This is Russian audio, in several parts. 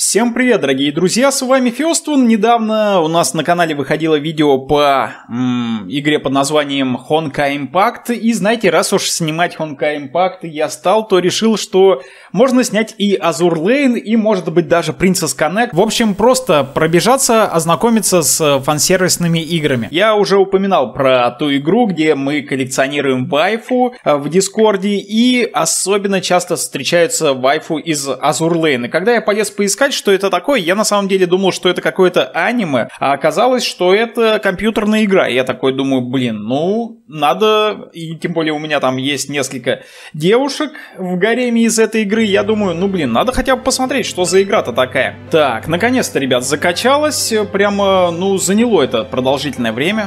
Всем привет, дорогие друзья, с вами Фёстун. Недавно у нас на канале выходило видео по игре под названием Honkai Impact. И знаете, раз уж снимать Honkai Impact я стал, то решил, что можно снять и Azur Lane, и может быть даже Princess Connect. В общем, просто пробежаться, ознакомиться с фансервисными играми. Я уже упоминал про ту игру, где мы коллекционируем вайфу в Дискорде, и особенно часто встречаются вайфу из Azur Lane. И когда я полез поискать, что это такое, я на самом деле думал, что это какое-то аниме, а оказалось, что это компьютерная игра. И я такой думаю, надо, и тем более у меня там есть несколько девушек в гареме из этой игры, я думаю, надо хотя бы посмотреть, что за игра-то такая. Так, наконец-то, ребят, закачалось, прямо, заняло это продолжительное время.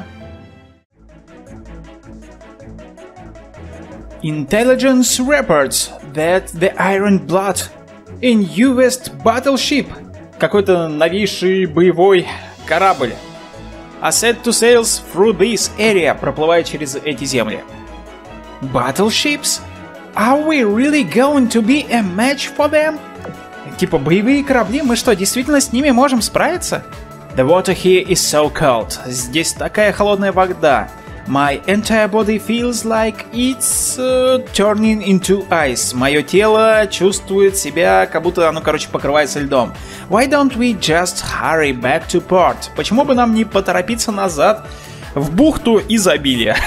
Intelligence reports that the Iron Blood in U.S. Battleship, какой-то новейший боевой корабль, are set to sails through this area, проплывая через эти земли. Battleships? Are we really going to be a match for them? Типа боевые корабли, мы что, действительно с ними можем справиться? The water here is so cold. Здесь такая холодная вода. My entire body feels like it's turning into ice. Мое тело чувствует себя, как будто оно, покрывается льдом. Why don't we just hurry back to port? Почему бы нам не поторопиться назад в бухту изобилия?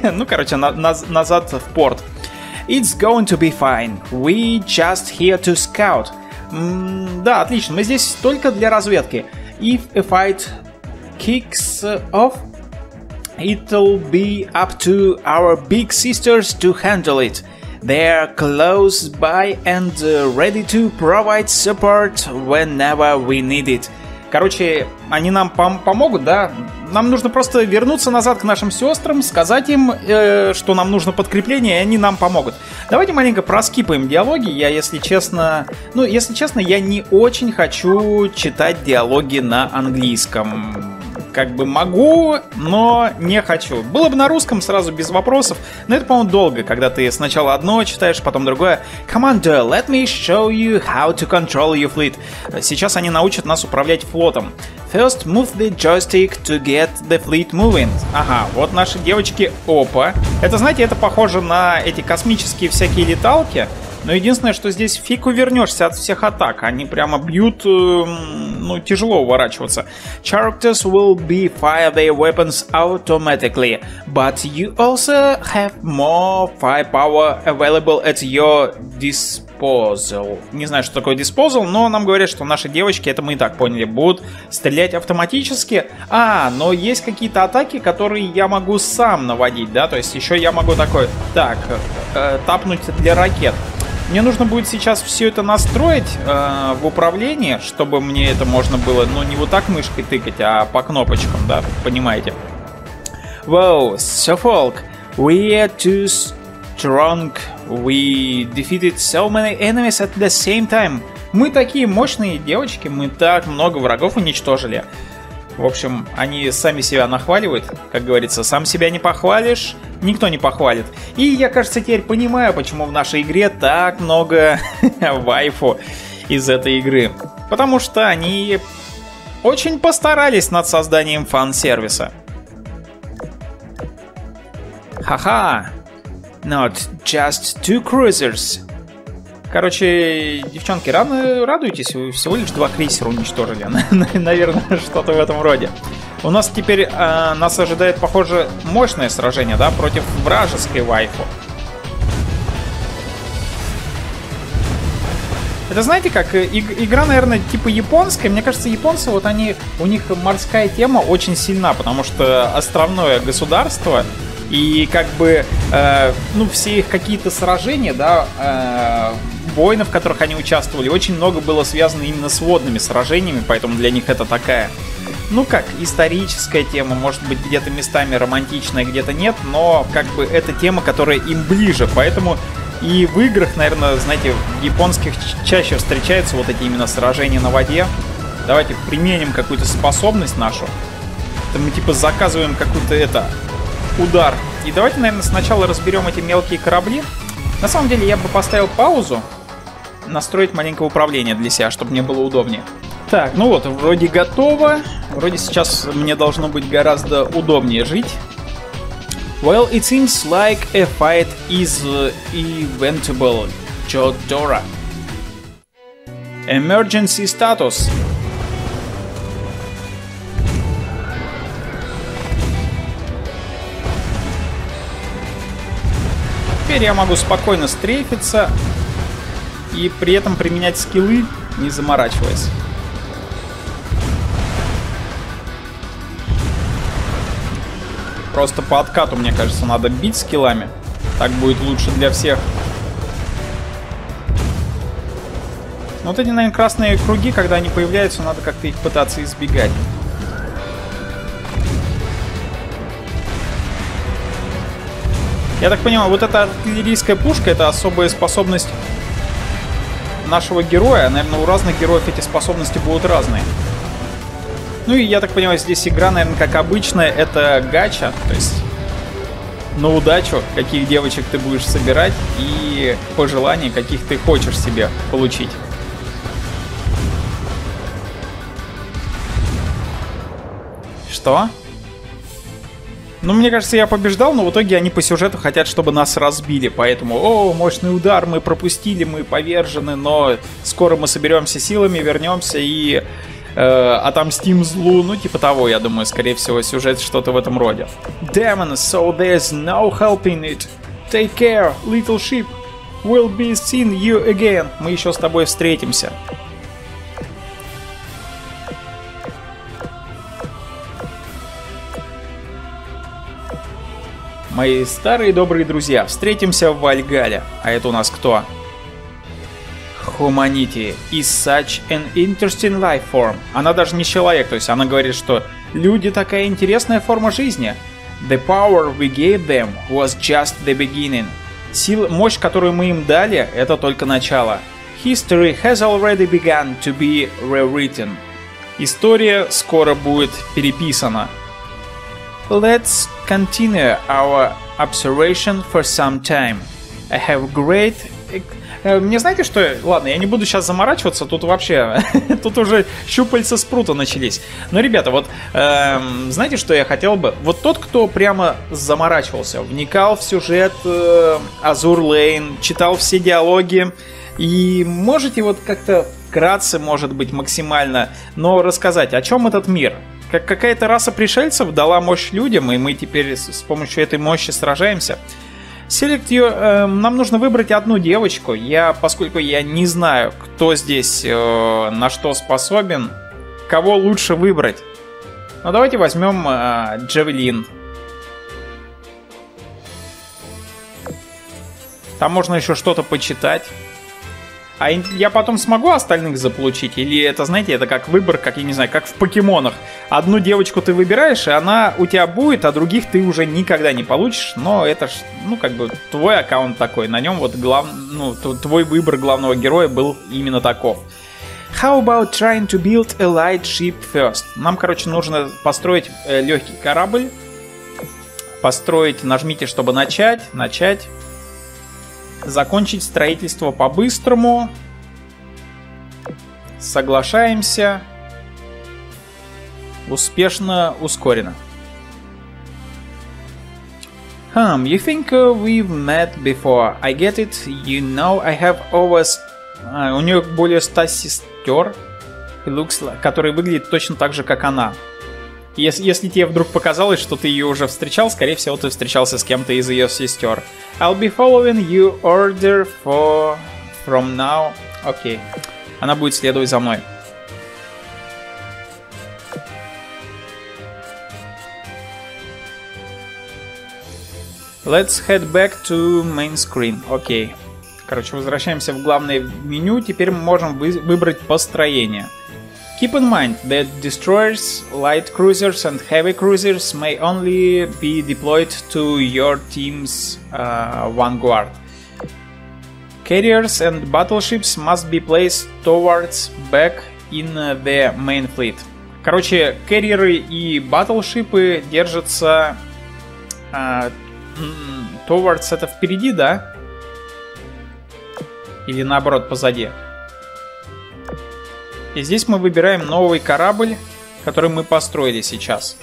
Назад в порт. It's going to be fine. We just here to scout. Да, отлично. Мы здесь только для разведки. If a fight kicks off, it'll be up to our big sisters to handle it. They're close by and ready to provide support whenever we need it. Короче, они нам помогут, да? Нам нужно просто вернуться назад к нашим сестрам, сказать им, что нам нужно подкрепление, и они нам помогут. Давайте маленько проскипаем диалоги. Я, если честно, я не очень хочу читать диалоги на английском. Могу, но не хочу. Было бы на русском сразу без вопросов, но это, по-моему, долго, когда ты сначала одно читаешь, потом другое. Commander, let me show you how to control your fleet. Сейчас они научат нас управлять флотом. First, move the joystick to get the fleet moving. Ага, вот наши девочки, опа. Это, знаете, это похоже на эти космические всякие леталки. Но единственное, что здесь фиг увернешься от всех атак. Они прямо бьют, тяжело уворачиваться. Characters will be fire their weapons automatically, but you also have more firepower available at your disposal. Не знаю, что такое disposal, но нам говорят, что наши девочки, это мы и так поняли, будут стрелять автоматически. Но есть какие-то атаки, которые я могу сам наводить, да? То есть еще я могу тапнуть для ракет. Мне нужно будет сейчас все это настроить в управлении, чтобы мне это можно было, не вот так мышкой тыкать, а по кнопочкам, да, понимаете. Wow, Suffolk, we are too strong, we defeated so many enemies at the same time. Мы такие мощные девочки, мы так много врагов уничтожили. В общем, они сами себя нахваливают, как говорится, сам себя не похвалишь, никто не похвалит. И я, кажется, теперь понимаю, почему в нашей игре так много вайфу из этой игры. Потому что они очень постарались над созданием фан-сервиса. Ха-ха! Not just two cruisers. Короче, девчонки, радуйтесь, вы всего лишь 2 крейсера уничтожили. Наверное, что-то в этом роде. У нас теперь нас ожидает, похоже, мощное сражение, да, против вражеской вайфу. Это знаете как, игра, наверное, типа японская. Мне кажется, японцы, у них морская тема очень сильна, потому что островное государство. И все их какие-то сражения, да, войны, в которых они участвовали, очень много было связано именно с водными сражениями, поэтому для них это такая, историческая тема, может быть, где-то местами романтичная, где-то нет, но это тема, которая им ближе, поэтому и в играх, наверное, знаете, в японских чаще встречаются вот эти именно сражения на воде. Давайте применим какую-то способность нашу. Это мы заказываем какую-то удар. И давайте, наверное, сначала разберем эти мелкие корабли. На самом деле, я бы поставил паузу настроить маленькое управление для себя, чтобы мне было удобнее. Так, ну вот, вроде готово. Вроде сейчас мне должно быть гораздо удобнее жить. Well, it seems like a fight is eventable. Jodora. Emergency status. Теперь я могу спокойно стрейфиться и при этом применять скиллы, не заморачиваясь. Просто по откату, мне кажется, надо бить скиллами. Так будет лучше для всех. Ну, вот эти, наверное, красные круги, когда они появляются, надо как-то их пытаться избегать. Я так понимаю, вот эта артиллерийская пушка — это особая способность нашего героя. Наверное, у разных героев эти способности будут разные. Ну и я так понимаю, здесь игра, наверное, как обычно, это гача. То есть на удачу, каких девочек ты будешь собирать и по желанию, каких ты хочешь себе получить. Что? Ну, мне кажется, я побеждал, но в итоге они по сюжету хотят, чтобы нас разбили. Поэтому, о, мощный удар, мы пропустили, мы повержены, но скоро мы соберемся силами, вернемся и отомстим злу. Ну, типа того, я думаю, скорее всего, сюжет что-то в этом роде. Demon, so there's no helping it. Take care, little ship. We'll be seeing you again. Мы еще с тобой встретимся. Мои старые добрые друзья, встретимся в Вальгалле. А это у нас кто? Humanity is such an interesting life form. Она даже не человек, то есть она говорит, что люди такая интересная форма жизни. The power we gave them was just the beginning. Сила, мощь, которую мы им дали, это только начало. History has already begun to be rewritten. История скоро будет переписана. Let's continue our observation for some time. I have great... Мне знаете что? Ладно, я не буду сейчас заморачиваться, тут вообще... тут уже щупальца спрута начались. Но, ребята, вот знаете, что я хотел бы? Вот тот, кто прямо заморачивался, вникал в сюжет Azur Lane, читал все диалоги, и можете вот как-то вкратце, может быть, максимально, но рассказать, о чем этот мир? Как какая-то раса пришельцев дала мощь людям, и мы теперь с помощью этой мощи сражаемся. Select you, нам нужно выбрать одну девочку. Поскольку я не знаю, кто здесь на что способен, кого лучше выбрать. Ну, давайте возьмем Джавелин. Там можно еще что-то почитать. А я потом смогу остальных заполучить? Или это, знаете, это как выбор, как, я не знаю, как в покемонах. Одну девочку ты выбираешь, и она у тебя будет, а других ты уже никогда не получишь. Но это ж, ну, как бы, твой аккаунт такой. На нем вот твой выбор главного героя был именно таков. How about trying to build a light ship first? Нам, короче, нужно построить легкий корабль. Построить, нажмите, чтобы начать. Закончить строительство по-быстрому. Соглашаемся. Успешно ускорено. You think we've met before? I get it. You know I have always... у нее более 100 сестер, которые выглядят точно так же, как она. Если тебе вдруг показалось, что ты ее уже встречал, скорее всего, ты встречался с кем-то из ее сестер. I'll be following you order from now. Окей. Она будет следовать за мной. Let's head back to main screen. Окей. Короче, возвращаемся в главное меню. Теперь мы можем выбрать построение. Keep in mind that destroyers, light cruisers and heavy cruisers may only be deployed to your team's vanguard. Carriers and battleships must be placed towards back in the main fleet. Короче, карьеры и баттлшипы держатся towards, это впереди, да? Или наоборот, позади. И здесь мы выбираем новый корабль, который мы построили сейчас.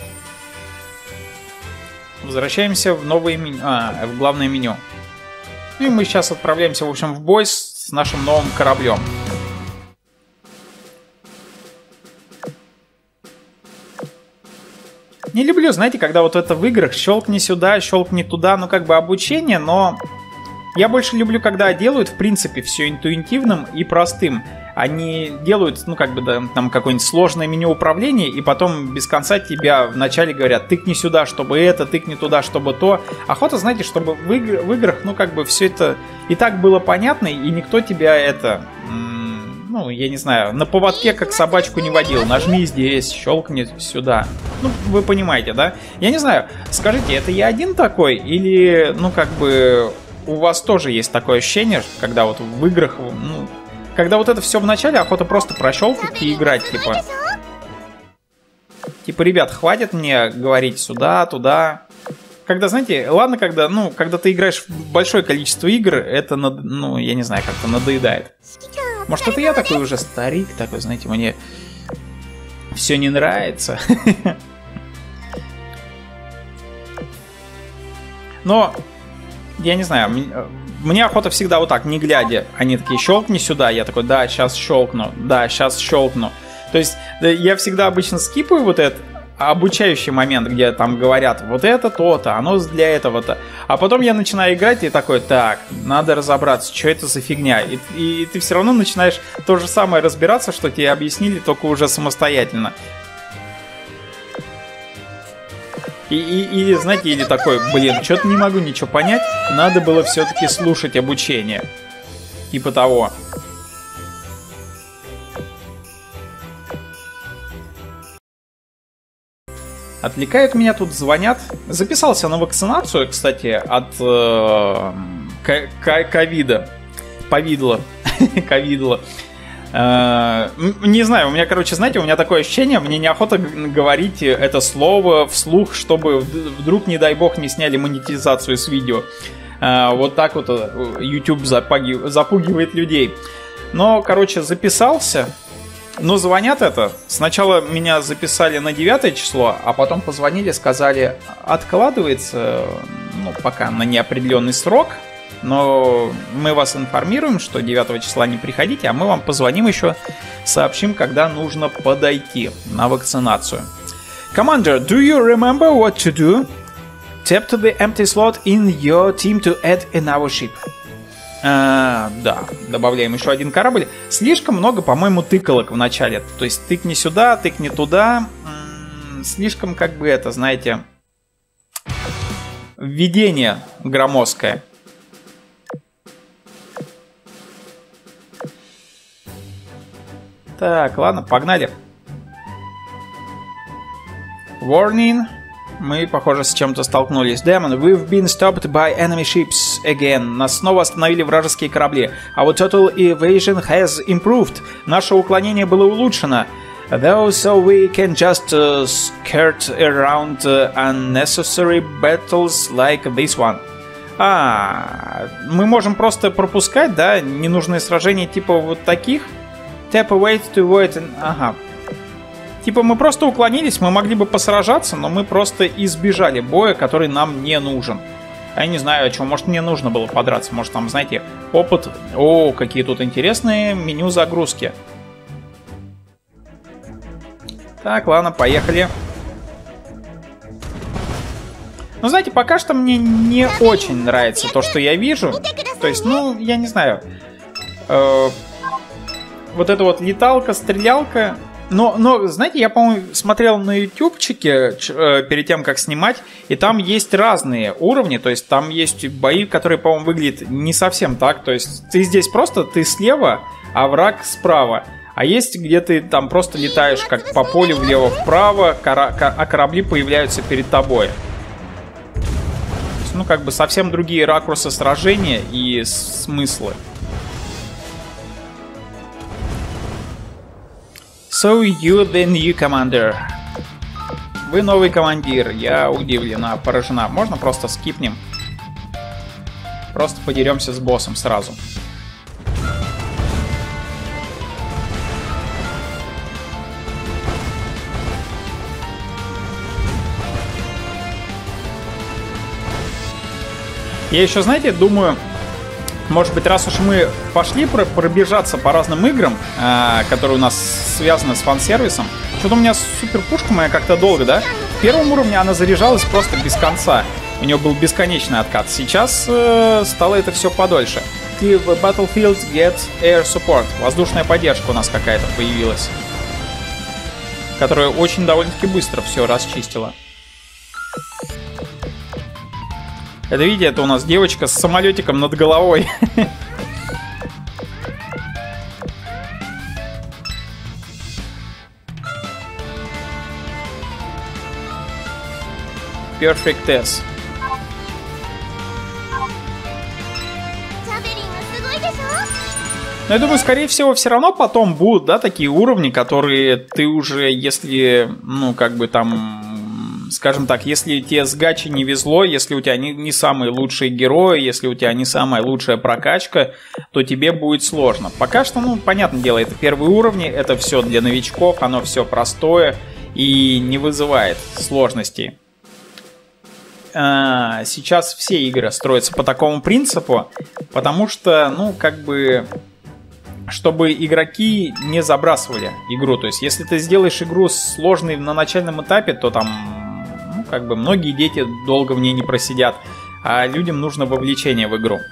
Возвращаемся в новое меню, в главное меню. Ну и мы сейчас отправляемся, в общем, в бой с нашим новым кораблем. Не люблю, знаете, когда вот это в играх щелкни сюда, щелкни туда, ну как бы обучение, но я больше люблю, когда делают, в принципе, все интуитивным и простым. Они делают, ну как бы, да, там какое-нибудь сложное меню управления, и потом без конца тебя вначале говорят, тыкни сюда, чтобы это, тыкни туда, чтобы то. Охота, знаете, чтобы в играх, ну как бы, все это и так было понятно, и никто тебя это... Ну, я не знаю, на поводке как собачку не водил. Нажми здесь, щелкни сюда. Ну, вы понимаете, да? Я не знаю, скажите, это я один такой? Или, ну, как бы, у вас тоже есть такое ощущение, когда вот в играх, ну, когда вот это все в начале, охота просто прощелкать и играть, типа... Типа, ребят, хватит мне говорить сюда, туда... Когда, знаете, ладно, когда, ну, когда ты играешь в большое количество игр, это, ну, я не знаю, как-то надоедает. Может, это я такой уже старик, такой, знаете, мне все не нравится. Но, я не знаю, мне охота всегда вот так, не глядя. Они такие, щелкни сюда, я такой, да, сейчас щелкну, да, сейчас щелкну. То есть, я всегда обычно скипаю вот этот обучающий момент, где там говорят, вот это то-то, оно для этого-то. А потом я начинаю играть и такой, так, надо разобраться, что это за фигня. И ты все равно начинаешь то же самое разбираться, что тебе объяснили, только уже самостоятельно. Или, знаете, или такой, блин, что-то не могу ничего понять, надо было все-таки слушать обучение. Типа того. Отвлекают меня, тут звонят. Записался на вакцинацию, кстати, от ковида. Повидло. Ковидло. Не знаю, у меня, короче, знаете, у меня такое ощущение, мне неохота говорить это слово вслух, чтобы вдруг, не дай бог, не сняли монетизацию с видео. Вот так вот YouTube запугивает людей. Но, короче, записался. Но звонят это. Сначала меня записали на 9 число, а потом позвонили, сказали, откладывается, ну, пока на неопределенный срок. Но мы вас информируем, что 9 числа не приходите, а мы вам позвоним еще, сообщим, когда нужно подойти на вакцинацию. Commander, do you remember what to do? Tap to the empty slot in your team to add in our ship. Да, добавляем еще один корабль. Слишком много, по-моему, тыкалок в начале. То есть тыкни сюда, тыкни туда. Слишком, как бы это, знаете, введение громоздкое. Так, ладно, погнали. Warning. Мы, похоже, с чем-то столкнулись. Demon, we've been stopped by enemy ships again. Нас снова остановили вражеские корабли. Our total evasion has improved. Наше уклонение было улучшено. Though so we can just skirt around unnecessary battles like this one. Мы можем просто пропускать, да, ненужные сражения типа вот таких. Tap away to avoid... Ага. Типа мы просто уклонились, мы могли бы посражаться, но мы просто избежали боя, который нам не нужен. Я не знаю, о чем. Может, мне нужно было подраться. Может, там, знаете, опыт... О, какие тут интересные меню загрузки. Так, ладно, поехали. Ну, знаете, пока что мне не очень нравится то, что я вижу. То есть, ну, я не знаю. Вот эта вот леталка, стрелялка... Но, знаете, я, по-моему, смотрел на ютубчике перед тем, как снимать, и там есть разные уровни, то есть там есть бои, которые, по-моему, выглядят не совсем так, то есть ты здесь просто, ты слева, а враг справа, а есть, где ты там просто летаешь как по полю влево-вправо, а корабли появляются перед тобой. То есть, ну, как бы совсем другие ракурсы сражения и смыслы. So you the new commander. Вы новый командир. Я удивлена, поражена. Можно просто скипнем? Просто подеремся с боссом сразу. Я еще, знаете, думаю, может быть, раз уж мы пошли пробежаться по разным играм, которые у нас связаны с фан-сервисом, что-то у меня супер-пушка моя как-то долго, да? В первом уровне она заряжалась просто без конца. У нее был бесконечный откат. Сейчас стало это все подольше. В Battlefield Get Air Support. Воздушная поддержка у нас какая-то появилась, которая очень довольно-таки быстро все расчистила. Это, видите, это у нас девочка с самолетиком над головой. Perfect Test. Но я думаю, скорее всего, все равно потом будут, да, такие уровни, которые ты уже, если, ну, как бы там, скажем так, если тебе с гачи не везло, если у тебя не самые лучшие герои, если у тебя не самая лучшая прокачка, то тебе будет сложно. Пока что, ну, понятное дело, это первые уровни, это все для новичков, оно все простое и не вызывает сложностей. Сейчас все игры строятся по такому принципу, потому что, ну, как бы, чтобы игроки не забрасывали игру. То есть, если ты сделаешь игру сложной на начальном этапе, то там, ну, как бы, многие дети долго в ней не просидят, а людям нужно вовлечение в игру.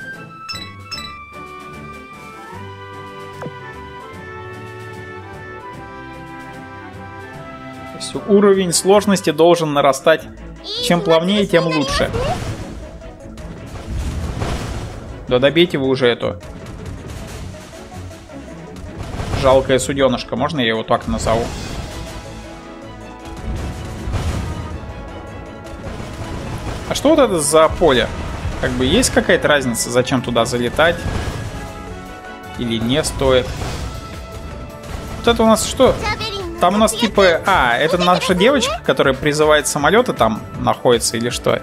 То есть, уровень сложности должен нарастать. Чем плавнее, тем лучше. Да добейте вы уже эту жалкое суденышко. Можно я его так назову? А что вот это за поле? Как бы есть какая-то разница, зачем туда залетать? Или не стоит? Вот это у нас что? Там у нас типа... это наша девочка, которая призывает самолеты, там находится или что?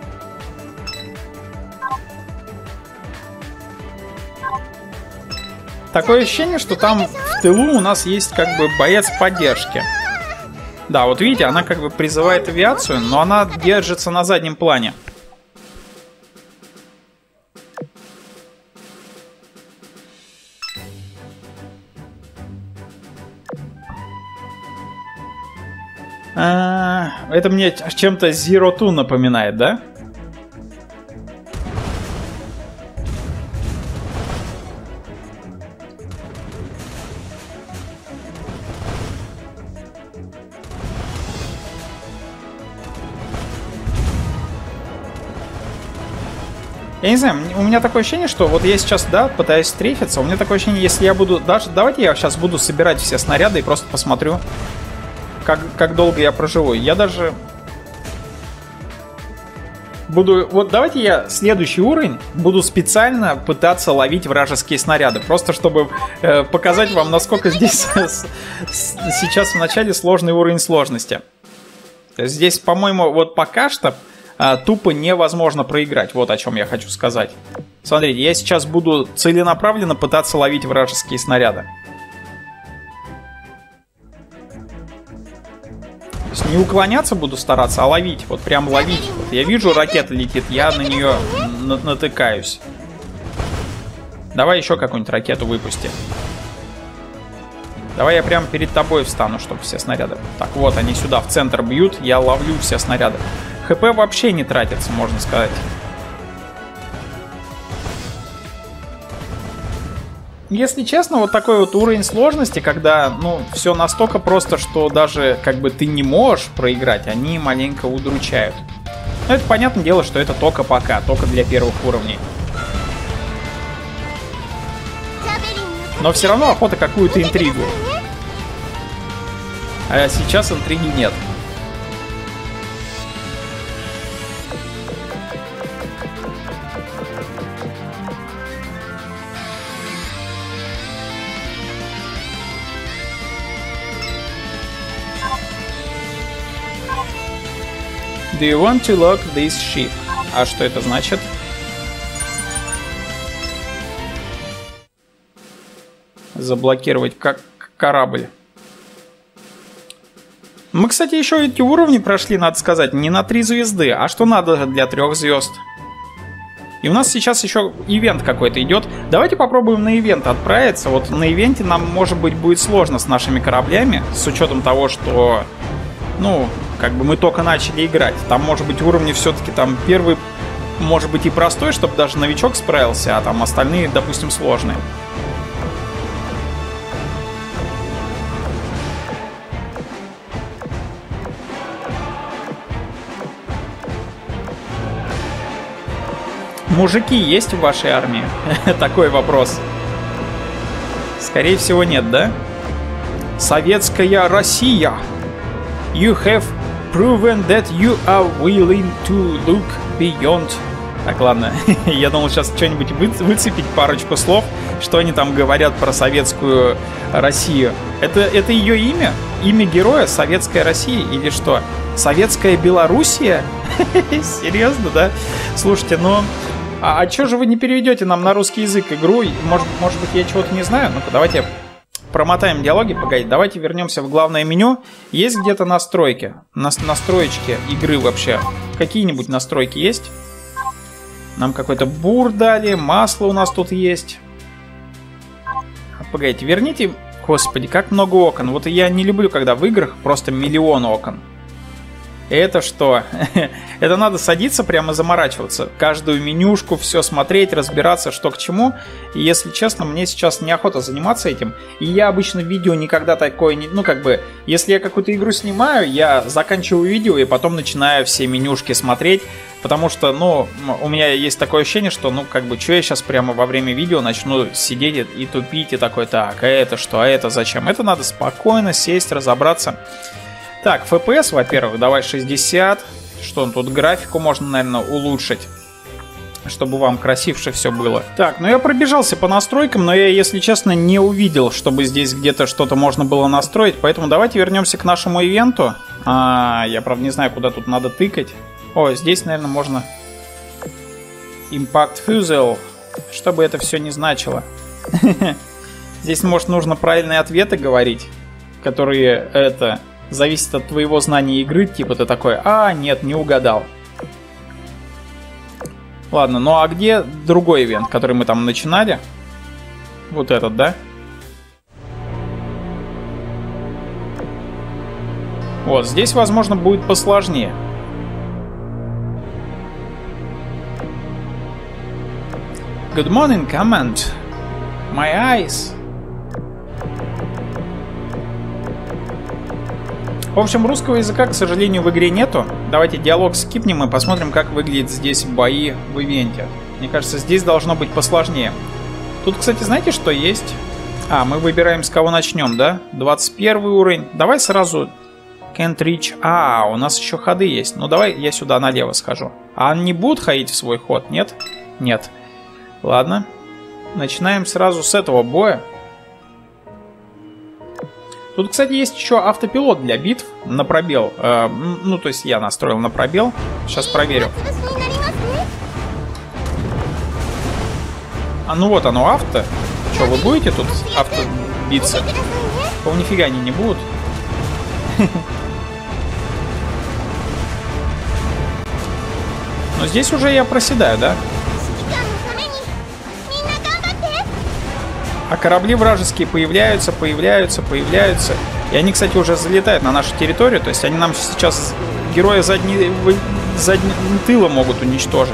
Такое ощущение, что там в тылу у нас есть как бы боец поддержки. Да, вот видите, она как бы призывает авиацию, но она держится на заднем плане. Это мне чем-то Zero Two напоминает, да? Я не знаю, у меня такое ощущение, что вот я сейчас, да, пытаюсь стрейфиться, у меня такое ощущение, если я буду... Даже давайте я сейчас буду собирать все снаряды и просто посмотрю, как долго я проживу. Я даже буду... Вот давайте я следующий уровень буду специально пытаться ловить вражеские снаряды. Просто чтобы показать вам, насколько здесь сейчас в начале сложный уровень сложности. Здесь, по-моему, вот пока что тупо невозможно проиграть. Вот о чем я хочу сказать. Смотрите, я сейчас буду целенаправленно пытаться ловить вражеские снаряды. Не уклоняться буду стараться, а ловить. Вот прям ловить. Вот я вижу, ракета летит, я на нее натыкаюсь. Давай еще какую-нибудь ракету выпусти. Давай я прям перед тобой встану, чтобы все снаряды... Так, вот они сюда в центр бьют, я ловлю все снаряды. ХП вообще не тратится, можно сказать. Если честно, вот такой вот уровень сложности, когда, ну, все настолько просто, что даже, как бы, ты не можешь проиграть, они маленько удручают. Но это понятное дело, что это только пока, только для первых уровней. Но все равно охота какую-то интригу. А сейчас интриги нет. Do you want to lock this ship? А что это значит? Заблокировать как корабль. Мы, кстати, еще эти уровни прошли, надо сказать, не на 3 звезды. А что надо для 3 звезд? И у нас сейчас еще ивент какой-то идет. Давайте попробуем на ивент отправиться. Вот на ивенте нам, может быть, будет сложно с нашими кораблями, с учетом того, что, ну, как бы мы только начали играть. Там, может быть, уровни все-таки там первый, может быть, и простой, чтобы даже новичок справился, а там остальные, допустим, сложные. Мужики есть в вашей армии? Такой вопрос. Скорее всего, нет, да? Советская Россия. You have proven that you are willing to look beyond. Так, ладно. Я думал сейчас что-нибудь выцепить, парочку слов, что они там говорят про советскую Россию. Это ее имя? Имя героя Советская Россия или что? Советская Белоруссия? Серьезно, да? Слушайте, ну... А чё же вы не переведете нам на русский язык игру? Может быть, я чего-то не знаю? Ну-ка, давайте промотаем диалоги. Погодите, давайте вернемся в главное меню. Есть где-то настройки? Настроечки игры вообще? Какие-нибудь настройки есть? Нам какой-то бур дали, масло у нас тут есть. Погодите, верните... Господи, как много окон. Вот я не люблю, когда в играх просто миллион окон. Это что? Это надо садиться, прямо заморачиваться. Каждую менюшку, все смотреть, разбираться, что к чему. И если честно, мне сейчас неохота заниматься этим. И я обычно видео никогда такое не... Ну, как бы, если я какую-то игру снимаю, я заканчиваю видео и потом начинаю все менюшки смотреть. Потому что, ну, у меня есть такое ощущение, что, ну, как бы, что я сейчас прямо во время видео начну сидеть и тупить, и такой, так, а это что, а это зачем? Это надо спокойно сесть, разобраться. Так, FPS, во-первых, давай 60. Что тут, графику можно, наверное, улучшить, чтобы вам красивше все было. Так, ну я пробежался по настройкам, но я, если честно, не увидел, чтобы здесь где-то что-то можно было настроить. Поэтому давайте вернемся к нашему ивенту. Я, правда, не знаю, куда тут надо тыкать. О, здесь, наверное, можно... Impact Fuzel. Что бы это все не значило. Здесь, может, нужно правильные ответы говорить, которые, это... Зависит от твоего знания игры, типа ты такой, нет, не угадал. Ладно, ну а где другой ивент, который мы там начинали? Вот этот, да? Вот, здесь, возможно, будет посложнее. Good morning, command. My eyes... В общем, русского языка, к сожалению, в игре нету. Давайте диалог скипнем и посмотрим, как выглядят здесь бои в ивенте. Мне кажется, здесь должно быть посложнее. Тут, кстати, знаете, что есть? Мы выбираем, с кого начнем, да? 21 уровень. Давай сразу can't reach. У нас еще ходы есть. Ну, давай я сюда налево схожу. А они будут ходить в свой ход, нет? Нет. Ладно. Начинаем сразу с этого боя. Тут, кстати, есть еще автопилот для битв на пробел. Ну, то есть я настроил на пробел. Сейчас проверю. Ну вот оно, авто. Что, вы будете тут авто биться? Нифига они не будут. Но здесь уже я проседаю, да? А корабли вражеские появляются. И они, кстати, уже залетают на нашу территорию. То есть они нам сейчас героя задним тыла могут уничтожить.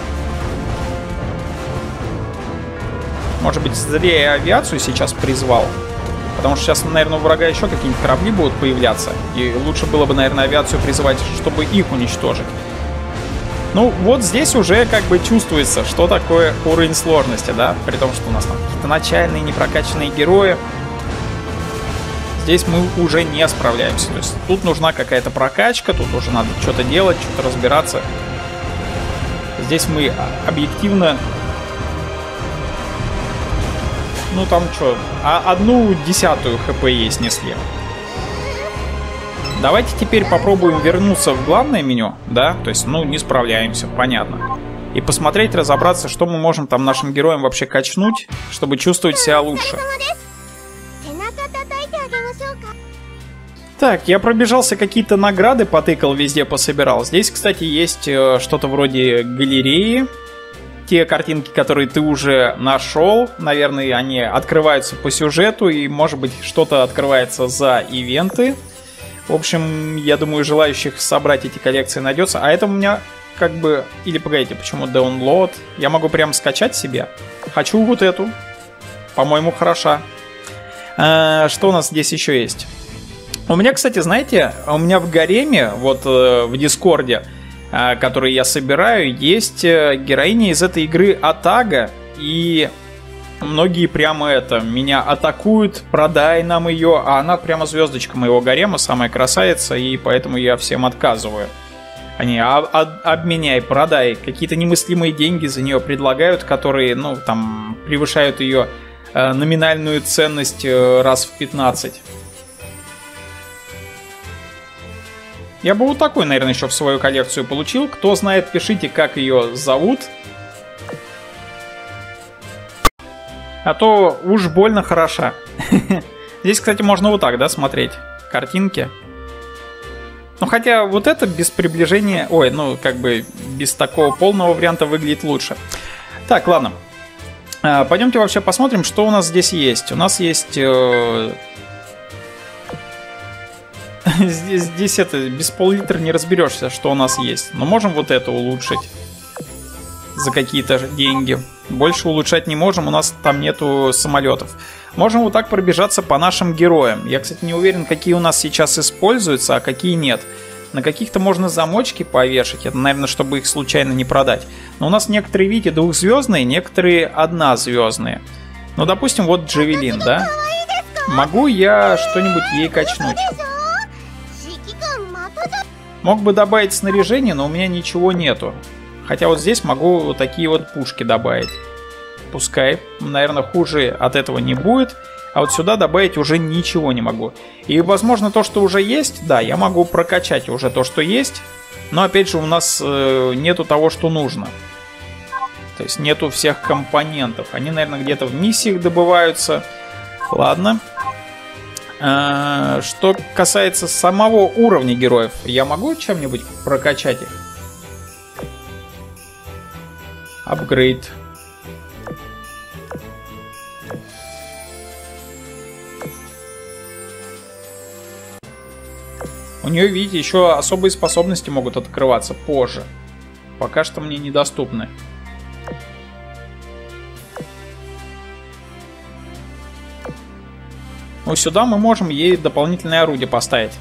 Может быть, зря я авиацию сейчас призвал. Потому что сейчас, наверное, у врага еще какие-нибудь корабли будут появляться. И лучше было бы, наверное, авиацию призывать, чтобы их уничтожить. Ну, вот здесь уже как бы чувствуется, что такое уровень сложности, да? При том, что у нас там какие-то начальные, непрокачанные герои. Здесь мы уже не справляемся. То есть тут нужна какая-то прокачка, тут уже надо что-то делать, что-то разбираться. Здесь мы объективно... Ну, там что, 1/10 хп ей снесли. Давайте теперь попробуем вернуться в главное меню, да, то есть, ну, не справляемся, понятно. И посмотреть, разобраться, что мы можем там нашим героям вообще качнуть, чтобы чувствовать себя лучше. Так, я пробежался, какие-то награды потыкал, везде пособирал. Здесь, кстати, есть что-то вроде галереи. те картинки, которые ты уже нашел, наверное, они открываются по сюжету, и, может быть, что-то открывается за ивенты. В общем, я думаю, желающих собрать эти коллекции найдется. А это у меня как бы... Или погодите, почему download? Я могу прям скачать себе. Хочу вот эту. По-моему, хороша. Что у нас здесь еще есть? У меня, кстати, знаете, у меня в гареме, вот в Дискорде, который я собираю, есть героиня из этой игры Атага. И многие прямо меня атакуют, продай нам ее. А она прямо звездочка моего гарема, самая красавица, и поэтому я всем отказываю. Они обменяй, продай. Какие-то немыслимые деньги за нее предлагают, которые, ну, там, превышают ее номинальную ценность раз в 15. Я бы вот такой, наверное, еще в свою коллекцию получил. Кто знает, пишите, как ее зовут. А то уж больно хороша. Здесь, кстати, можно вот так, да, смотреть картинки. Ну, хотя вот это без приближения... Ой, ну, как бы без такого полного варианта выглядит лучше. Так, ладно. Пойдемте вообще посмотрим, что у нас здесь есть. У нас есть... Здесь это, без пол-литра не разберешься, что у нас есть. Но можем вот это улучшить за какие-то деньги. Больше улучшать не можем, у нас там нету самолетов. Можем вот так пробежаться по нашим героям. Я, кстати, не уверен, какие у нас сейчас используются, а какие нет. На каких-то можно замочки повешать. Это, наверное, чтобы их случайно не продать. Но у нас некоторые, видите, двухзвездные, некоторые однозвездные. Ну, допустим, вот Джавелин, да? Могу я что-нибудь ей качнуть? Мог бы добавить снаряжение, но у меня ничего нету. Хотя вот здесь могу вот такие вот пушки добавить. Пускай. Наверное, хуже от этого не будет. А вот сюда добавить уже ничего не могу. И, возможно, то, что уже есть, да, я могу прокачать уже то, что есть. Но, опять же, у нас нету того, что нужно. То есть нету всех компонентов. Они, наверное, где-то в миссиях добываются. Ладно. Что касается самого уровня героев, я могу чем-нибудь прокачать их? Апгрейд. У нее, видите, еще особые способности могут открываться позже. Пока что мне недоступны. Ну, сюда мы можем ей дополнительное орудие поставить.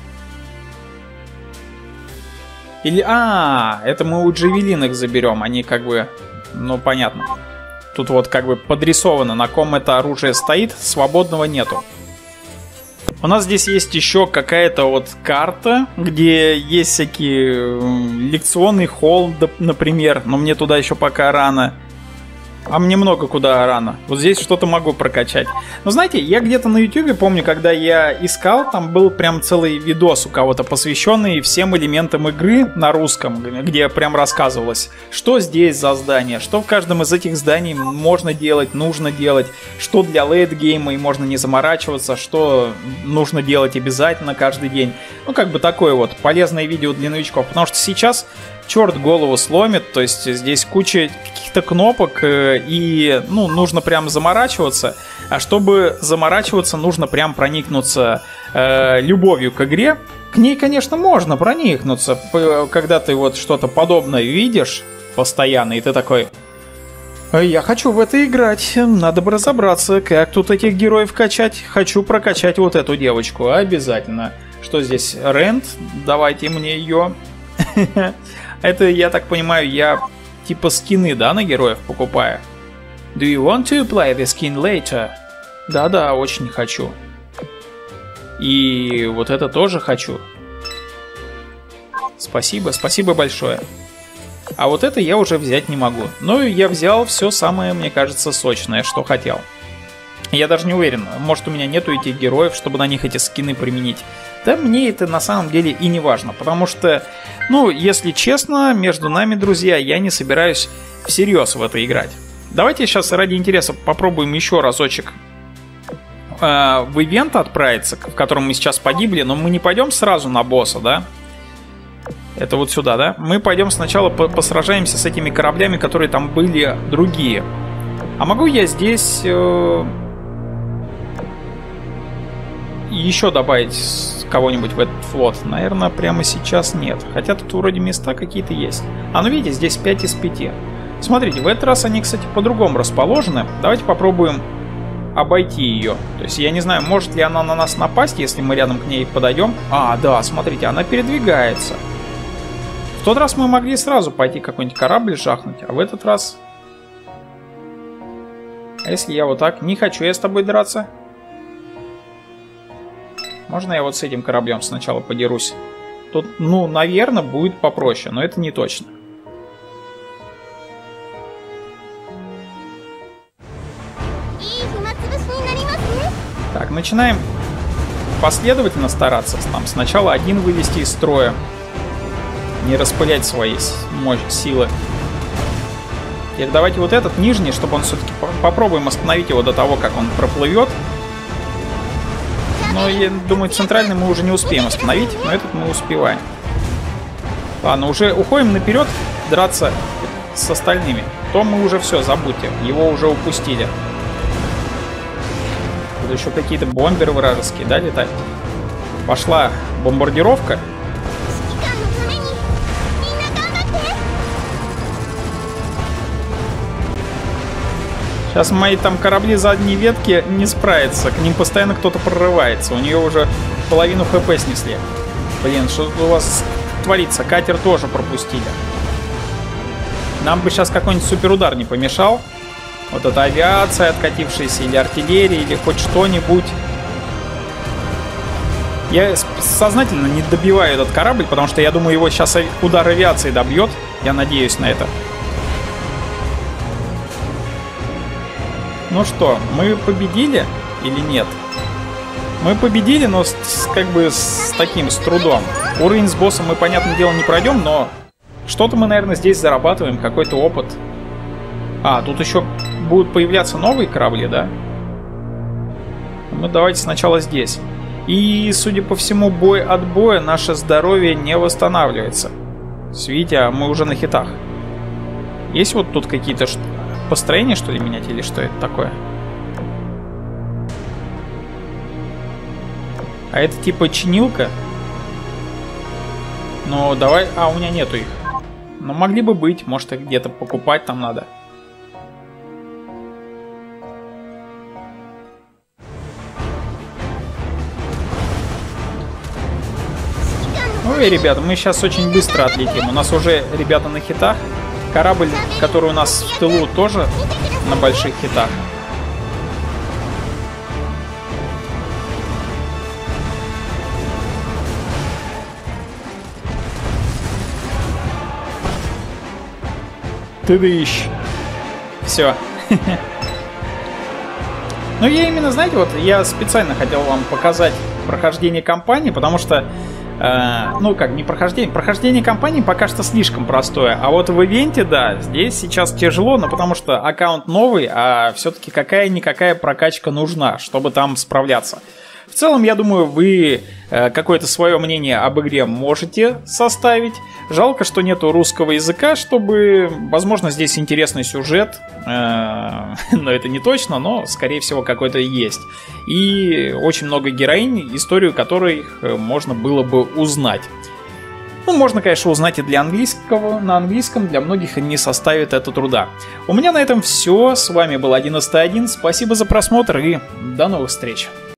Или... это мы у Джавелин их заберем. Они как бы... Ну, понятно. Тут вот как бы подрисовано, на ком это оружие стоит. Свободного нету. У нас здесь есть еще какая-то вот карта, где есть всякие лекционный холл, например. Но мне туда еще пока рано. А мне много куда рано. Вот здесь что-то могу прокачать. Но знаете, я где-то на YouTube помню, когда я искал, там был прям целый видос у кого-то, посвященный всем элементам игры на русском, где прям рассказывалось, что здесь за здание, что в каждом из этих зданий можно делать, нужно делать, что для лейт-гейма и можно не заморачиваться, что нужно делать обязательно каждый день. Ну, как бы такое вот полезное видео для новичков. Потому что сейчас... черт голову сломит, то есть здесь куча каких-то кнопок, и, ну, нужно прям заморачиваться. А чтобы заморачиваться, нужно прям проникнуться любовью к игре. К ней, конечно, можно проникнуться, когда ты вот что-то подобное видишь постоянно, и ты такой: я хочу в это играть, надо бы разобраться, как тут этих героев качать. Хочу прокачать вот эту девочку, обязательно. Что здесь? Рент, давайте мне ее. Это, я так понимаю, я типа скины, да, на героев покупаю? Do you want to play the skin later? Да-да, очень хочу. И вот это тоже хочу. Спасибо, спасибо большое. А вот это я уже взять не могу. Но я взял все самое, мне кажется, сочное, что хотел. Я даже не уверен, может, у меня нету этих героев, чтобы на них эти скины применить. Да мне это на самом деле и не важно, потому что, ну, если честно, между нами, друзья, я не собираюсь всерьез в это играть. Давайте сейчас ради интереса попробуем еще разочек в ивент отправиться, в котором мы сейчас погибли, но мы не пойдем сразу на босса, да? Это вот сюда, да? Мы пойдем сначала посражаемся с этими кораблями, которые там были другие. А могу я здесь еще добавить кого-нибудь в этот флот? Наверное, прямо сейчас нет. Хотя тут вроде места какие-то есть. А ну видите, здесь 5 из 5. Смотрите, в этот раз они, кстати, по-другому расположены. Давайте попробуем обойти ее. То есть я не знаю, может ли она на нас напасть, если мы рядом к ней подойдем. А, да, смотрите, она передвигается. В тот раз мы могли сразу пойти какой-нибудь корабль жахнуть, а в этот раз... А если я вот так? Не хочу я с тобой драться. Можно я вот с этим кораблем сначала подерусь? Тут, ну, наверное, будет попроще, но это не точно. Так, начинаем последовательно стараться. Там сначала один вывести из строя. Не распылять свои силы. Теперь давайте вот этот нижний, чтобы он все-таки... Попробуем остановить его до того, как он проплывет. Но я думаю, центральный мы уже не успеем остановить, но этот мы успеваем. Ладно, уже уходим наперед драться с остальными. То мы уже все, забудьте. Его уже упустили. Тут еще какие-то бомберы вражеские, да, летают? Пошла бомбардировка. Сейчас мои там корабли задней ветки не справятся. К ним постоянно кто-то прорывается. У нее уже половину хп снесли. Блин, что у вас творится? Катер тоже пропустили. Нам бы сейчас какой-нибудь суперудар не помешал. Вот эта авиация откатившаяся, или артиллерия, или хоть что-нибудь. Я сознательно не добиваю этот корабль, потому что я думаю, его сейчас удар авиации добьет. Я надеюсь на это. Ну что, мы победили или нет? Мы победили, но как бы с трудом. Уровень с боссом мы, понятное дело, не пройдем, но что-то мы, наверное, здесь зарабатываем, какой-то опыт. А, тут еще будут появляться новые корабли, да? Ну, давайте сначала здесь. И, судя по всему, бой от боя наше здоровье не восстанавливается. Видите, мы уже на хитах. Есть вот тут какие-то построения, что ли, менять? Или что это такое? А это типа чинилка? Ну, давай... А, у меня нету их. Ну, могли бы быть. Может, их где-то покупать там надо. Ой, ребята, мы сейчас очень быстро отлетим. У нас уже ребята на хитах. Корабль, который у нас в тылу, тоже на больших хитах. Тыдыщ. Все. Ну, я именно, знаете, вот я специально хотел вам показать прохождение кампании, потому что ну как, не прохождение. Прохождение кампании пока что слишком простое. А вот в ивенте, да, здесь сейчас тяжело, но потому что аккаунт новый, а все-таки какая-никакая прокачка нужна, чтобы там справляться. В целом, я думаю, вы какое-то свое мнение об игре можете составить. Жалко, что нету русского языка, чтобы... Возможно, здесь интересный сюжет. Но это не точно, но, скорее всего, какой-то есть. И очень много героинь, историю которой можно было бы узнать. Ну, можно, конечно, узнать и для английского, на английском, для многих не составит это труда. У меня на этом все. С вами был 11.1. Спасибо за просмотр и до новых встреч.